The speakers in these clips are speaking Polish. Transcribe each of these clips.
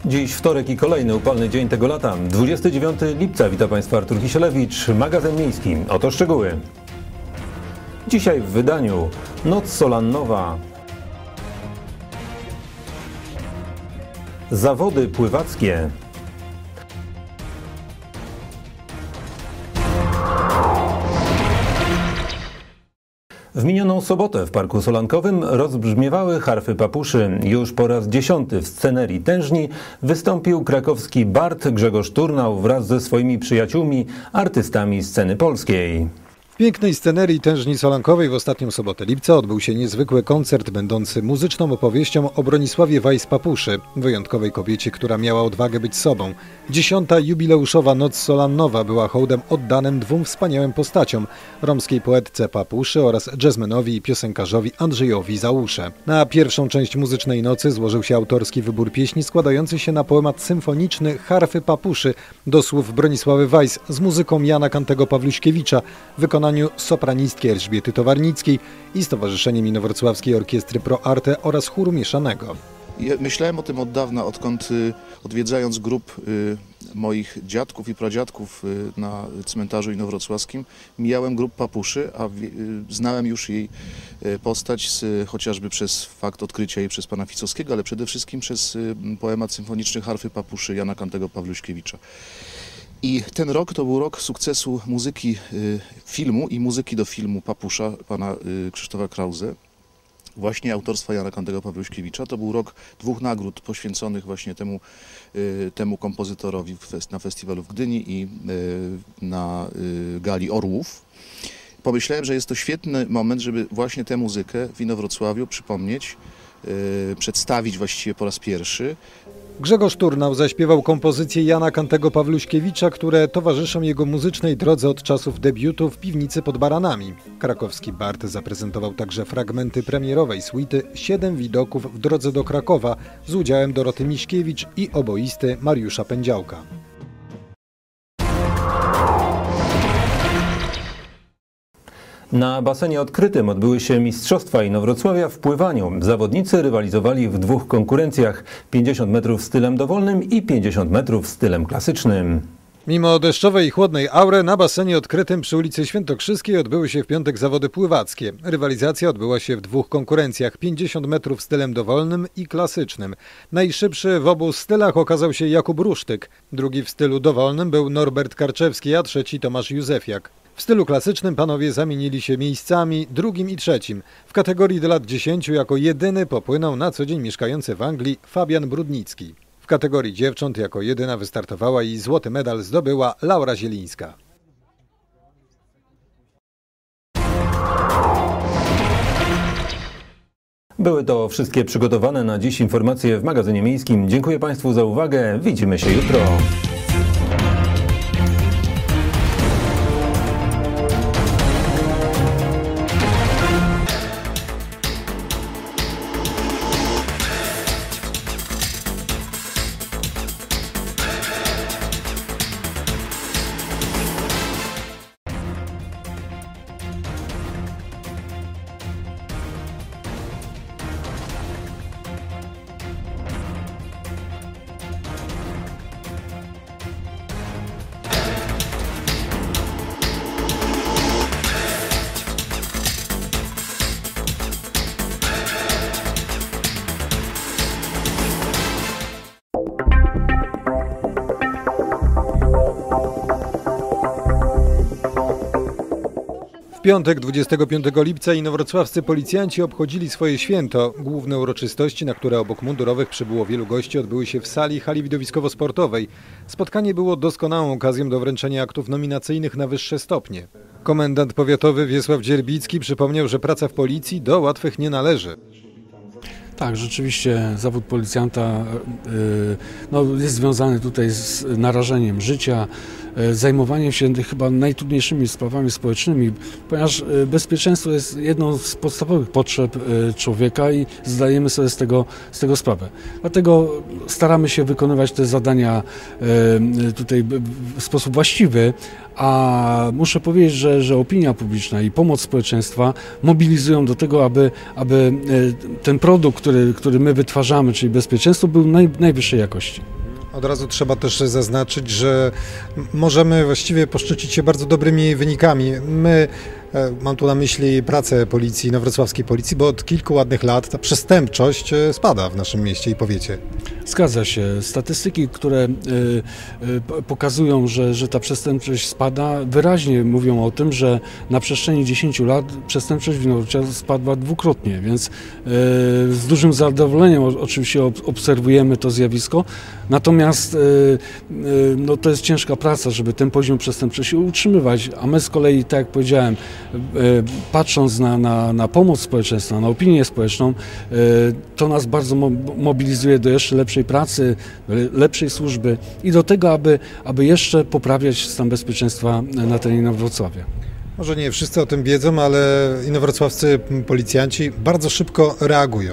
Dziś wtorek i kolejny upalny dzień tego lata. 29 lipca. Witam Państwa, Artur Kisielewicz, Magazyn Miejski. Oto szczegóły. Dzisiaj w wydaniu Noc Solannowa. Zawody pływackie. W minioną sobotę w Parku Solankowym rozbrzmiewały harfy papuszy. Już po raz 10. w scenerii tężni wystąpił krakowski bard Grzegorz Turnał wraz ze swoimi przyjaciółmi, artystami sceny polskiej. W pięknej scenerii tężni solankowej w ostatnią sobotę lipca odbył się niezwykły koncert będący muzyczną opowieścią o Bronisławie Weiss-Papuszy, wyjątkowej kobiecie, która miała odwagę być sobą. 10. jubileuszowa Noc Solannowa była hołdem oddanym dwóm wspaniałym postaciom, romskiej poetce Papuszy oraz jazzmanowi i piosenkarzowi Andrzejowi Załusze. Na pierwszą część muzycznej nocy złożył się autorski wybór pieśni składający się na poemat symfoniczny Harfy Papuszy do słów Bronisławy Weiss z muzyką Jana Kantego Pawluśkiewicza w wykonaniu sopranistki Elżbiety Towarnickiej i Stowarzyszeniem Inowrocławskiej Orkiestry Pro Arte oraz chóru mieszanego. Ja myślałem o tym od dawna, odkąd odwiedzając grób moich dziadków i pradziadków na cmentarzu inowrocławskim, mijałem grób Papuszy, a znałem już jej postać chociażby przez fakt odkrycia jej przez pana Ficowskiego, ale przede wszystkim przez poemat symfoniczny Harfy Papuszy Jana Kantego Pawluśkiewicza. I ten rok to był rok sukcesu muzyki filmu i muzyki do filmu Papusza pana Krzysztofa Krause, właśnie autorstwa Jana Kantego Pawluśkiewicza. To był rok dwóch nagród poświęconych właśnie temu kompozytorowi na festiwalu w Gdyni i na Gali Orłów. Pomyślałem, że jest to świetny moment, żeby właśnie tę muzykę w Inowrocławiu przypomnieć, przedstawić właściwie po raz pierwszy. Grzegorz Turnał zaśpiewał kompozycje Jana Kantego Pawluśkiewicza, które towarzyszą jego muzycznej drodze od czasów debiutu w Piwnicy pod Baranami. Krakowski bard zaprezentował także fragmenty premierowej suity 7 widoków w drodze do Krakowa z udziałem Doroty Miśkiewicz i oboisty Mariusza Pędziałka. Na basenie odkrytym odbyły się Mistrzostwa Inowrocławia w pływaniu. Zawodnicy rywalizowali w dwóch konkurencjach: 50 metrów stylem dowolnym i 50 metrów stylem klasycznym. Mimo deszczowej i chłodnej aury na basenie odkrytym przy ulicy Świętokrzyskiej odbyły się w piątek zawody pływackie. Rywalizacja odbyła się w dwóch konkurencjach: 50 metrów stylem dowolnym i klasycznym. Najszybszy w obu stylach okazał się Jakub Rusztyk. Drugi w stylu dowolnym był Norbert Karczewski, a trzeci Tomasz Józefiak. W stylu klasycznym panowie zamienili się miejscami drugim i trzecim. W kategorii do lat 10 jako jedyny popłynął na co dzień mieszkający w Anglii Fabian Brudnicki. W kategorii dziewcząt jako jedyna wystartowała i złoty medal zdobyła Laura Zielińska. Były to wszystkie przygotowane na dziś informacje w Magazynie Miejskim. Dziękuję Państwu za uwagę. Widzimy się jutro. W piątek 25 lipca inowrocławscy policjanci obchodzili swoje święto. Główne uroczystości, na które obok mundurowych przybyło wielu gości, odbyły się w sali hali widowiskowo-sportowej. Spotkanie było doskonałą okazją do wręczenia aktów nominacyjnych na wyższe stopnie. Komendant powiatowy Wiesław Dzierbicki przypomniał, że praca w policji do łatwych nie należy. Tak, rzeczywiście zawód policjanta jest związany tutaj z narażeniem życia, zajmowaniem się chyba najtrudniejszymi sprawami społecznymi, ponieważ bezpieczeństwo jest jedną z podstawowych potrzeb człowieka i zdajemy sobie z tego sprawę. Dlatego staramy się wykonywać te zadania tutaj w sposób właściwy, a muszę powiedzieć, że opinia publiczna i pomoc społeczeństwa mobilizują do tego, aby ten produkt, który my wytwarzamy, czyli bezpieczeństwo, był najwyższej jakości. Od razu trzeba też zaznaczyć, że możemy właściwie poszczycić się bardzo dobrymi wynikami. Mam tu na myśli pracę policji, inowrocławskiej policji, bo od kilku ładnych lat ta przestępczość spada w naszym mieście i powiecie. Zgadza się. Statystyki, które pokazują, że ta przestępczość spada, wyraźnie mówią o tym, że na przestrzeni 10 lat przestępczość w Inowrocławiu spadła dwukrotnie, więc z dużym zadowoleniem oczywiście obserwujemy to zjawisko. Natomiast no, to jest ciężka praca, żeby ten poziom przestępczości utrzymywać, a my z kolei, tak jak powiedziałem, patrząc na pomoc społeczeństwa, na opinię społeczną, to nas bardzo mobilizuje do jeszcze lepszej pracy, lepszej służby i do tego, aby jeszcze poprawiać stan bezpieczeństwa na terenie Inowrocławia. Może nie wszyscy o tym wiedzą, ale inowrocławscy policjanci bardzo szybko reagują.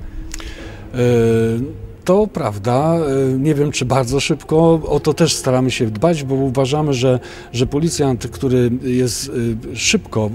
To prawda, nie wiem czy bardzo szybko, o to też staramy się dbać, bo uważamy, że policjant, który jest szybko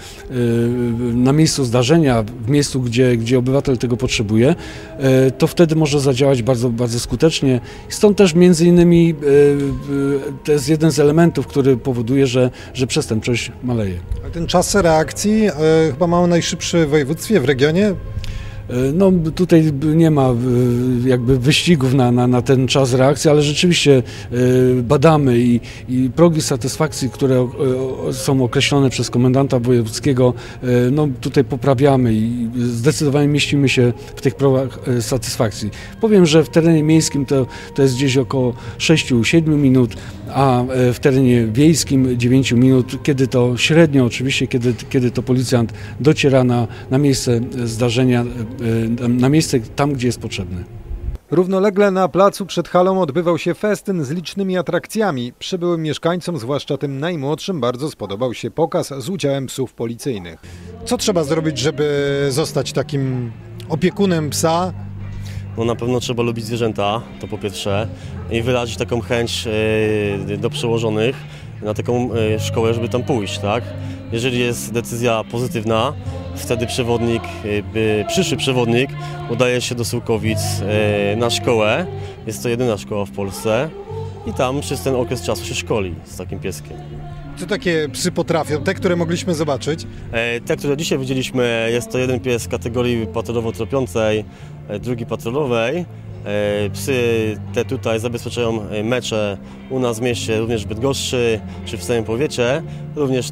na miejscu zdarzenia, w miejscu, gdzie obywatel tego potrzebuje, to wtedy może zadziałać bardzo, bardzo skutecznie. Stąd też między innymi to jest jeden z elementów, który powoduje, że przestępczość maleje. Ten czas reakcji chyba mamy najszybszy w województwie, w regionie. No tutaj nie ma jakby wyścigów na ten czas reakcji, ale rzeczywiście badamy i progi satysfakcji, które są określone przez komendanta wojewódzkiego, no tutaj poprawiamy i zdecydowanie mieścimy się w tych progach satysfakcji. Powiem, że w terenie miejskim to jest gdzieś około 6-7 minut, a w terenie wiejskim 9 minut, kiedy to średnio oczywiście, kiedy to policjant dociera na miejsce zdarzenia, na miejsce tam, gdzie jest potrzebny. Równolegle na placu przed halą odbywał się festyn z licznymi atrakcjami. Przybyłym mieszkańcom, zwłaszcza tym najmłodszym, bardzo spodobał się pokaz z udziałem psów policyjnych. Co trzeba zrobić, żeby zostać takim opiekunem psa? No na pewno trzeba lubić zwierzęta, to po pierwsze, i wyrazić taką chęć do przełożonych na taką szkołę, żeby tam pójść, tak? Jeżeli jest decyzja pozytywna, wtedy przyszły przewodnik udaje się do Sułkowic na szkołę. Jest to jedyna szkoła w Polsce i tam przez ten okres czasu się szkoli z takim pieskiem. Co takie psy potrafią? Te, które mogliśmy zobaczyć? Te, które dzisiaj widzieliśmy, jest to jeden pies kategorii patrolowo-tropiącej, drugi patrolowej. Psy te tutaj zabezpieczają mecze u nas w mieście, również w Bydgoszczy czy w całym powiecie. Również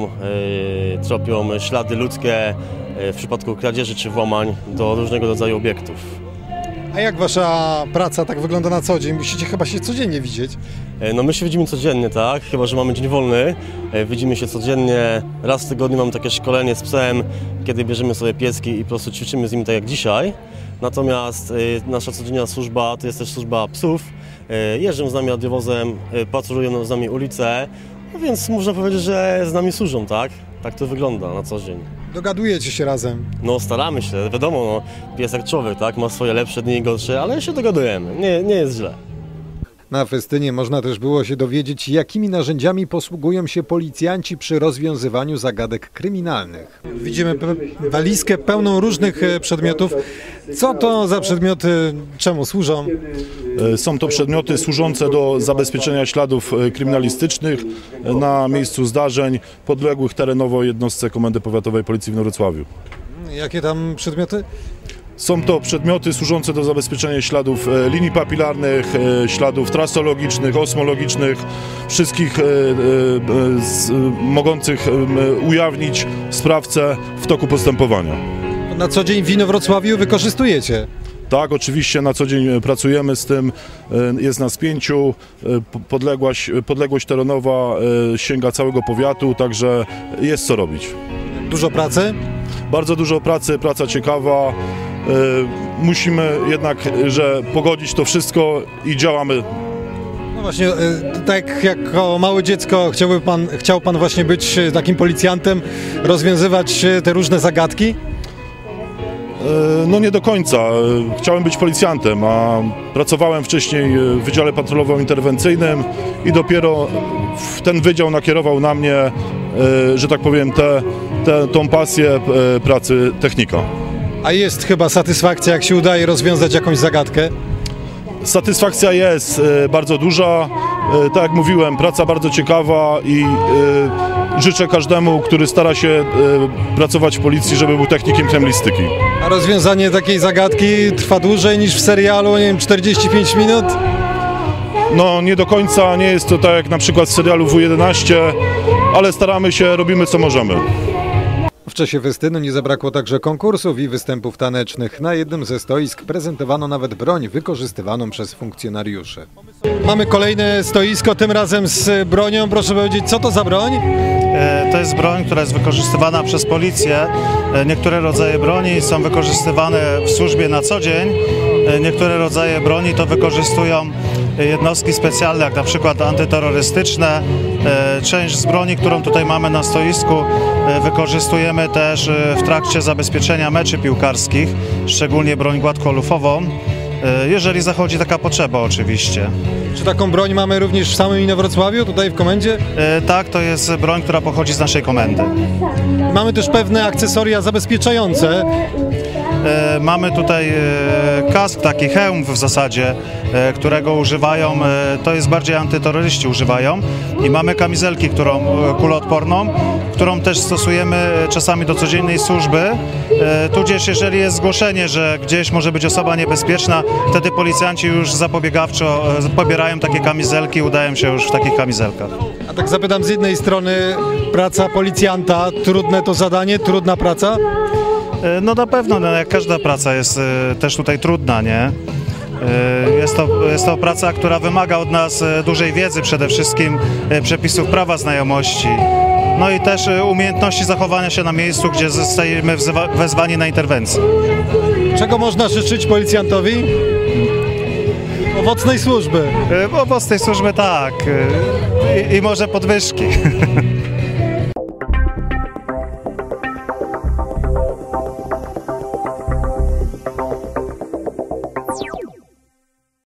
tropią ślady ludzkie w przypadku kradzieży czy włamań do różnego rodzaju obiektów. A jak wasza praca tak wygląda na co dzień? Musicie chyba się codziennie widzieć. No my się widzimy codziennie, tak? Chyba że mamy dzień wolny. Widzimy się codziennie. Raz w tygodniu mamy takie szkolenie z psem, kiedy bierzemy sobie pieski i po prostu ćwiczymy z nimi tak jak dzisiaj. Natomiast nasza codzienna służba to jest też służba psów. Jeżdżą z nami radiowozem, patrolują z nami ulice, no więc można powiedzieć, że z nami służą, tak? Tak to wygląda na co dzień. Dogadujecie się razem? No staramy się, wiadomo, no, pies jak człowiek, tak? Ma swoje lepsze dni i gorsze, ale się dogadujemy, nie jest źle. Na festynie można też było się dowiedzieć, jakimi narzędziami posługują się policjanci przy rozwiązywaniu zagadek kryminalnych. Widzimy walizkę pełną różnych przedmiotów. Co to za przedmioty, czemu służą? Są to przedmioty służące do zabezpieczenia śladów kryminalistycznych na miejscu zdarzeń podległych terenowo jednostce Komendy Powiatowej Policji w Inowrocławiu. Jakie tam przedmioty? Są to przedmioty służące do zabezpieczenia śladów linii papilarnych, śladów trasologicznych, osmologicznych, wszystkich mogących ujawnić sprawcę w toku postępowania. Na co dzień w Inowrocławiu wykorzystujecie? Tak, oczywiście na co dzień pracujemy z tym, jest nas 5, podległość terenowa sięga całego powiatu, także jest co robić. Dużo pracy? Bardzo dużo pracy, praca ciekawa. Musimy jednak, pogodzić to wszystko i działamy. No właśnie, tak jako małe dziecko chciał pan właśnie być takim policjantem, rozwiązywać te różne zagadki? No nie do końca. Chciałem być policjantem, a pracowałem wcześniej w Wydziale Patrolowo-Interwencyjnym i dopiero ten wydział nakierował na mnie, że tak powiem, tą pasję pracy technika. A jest chyba satysfakcja, jak się udaje rozwiązać jakąś zagadkę? Satysfakcja jest bardzo duża. Tak jak mówiłem, praca bardzo ciekawa i życzę każdemu, który stara się pracować w policji, żeby był technikiem kryminalistyki. A rozwiązanie takiej zagadki trwa dłużej niż w serialu, nie wiem, 45 minut? No nie do końca, nie jest to tak jak na przykład w serialu W11, ale staramy się, robimy co możemy. W czasie festynu nie zabrakło także konkursów i występów tanecznych. Na jednym ze stoisk prezentowano nawet broń wykorzystywaną przez funkcjonariuszy. Mamy kolejne stoisko, tym razem z bronią. Proszę powiedzieć, co to za broń? To jest broń, która jest wykorzystywana przez policję. Niektóre rodzaje broni są wykorzystywane w służbie na co dzień. Niektóre rodzaje broni to wykorzystują jednostki specjalne, jak na przykład antyterrorystyczne. Część z broni, którą tutaj mamy na stoisku, wykorzystujemy też w trakcie zabezpieczenia meczy piłkarskich, szczególnie broń gładkolufową, jeżeli zachodzi taka potrzeba oczywiście. Czy taką broń mamy również w samym Inowrocławiu, tutaj w komendzie? Tak, to jest broń, która pochodzi z naszej komendy. Mamy też pewne akcesoria zabezpieczające. Mamy tutaj kask, taki hełm w zasadzie, którego używają, to jest bardziej antyterroryści używają, i mamy kamizelki, kuloodporną, którą też stosujemy czasami do codziennej służby, tudzież jeżeli jest zgłoszenie, że gdzieś może być osoba niebezpieczna, wtedy policjanci już zapobiegawczo pobierają takie kamizelki, udają się już w takich kamizelkach. A tak zapytam, z jednej strony praca policjanta, trudne to zadanie, trudna praca? No na pewno, jak każda praca jest też tutaj trudna, nie? Jest to praca, która wymaga od nas dużej wiedzy, przede wszystkim przepisów prawa, znajomości, no i też umiejętności zachowania się na miejscu, gdzie zostajemy wezwani na interwencję. Czego można życzyć policjantowi? Owocnej służby. Owocnej służby tak, i może podwyżki.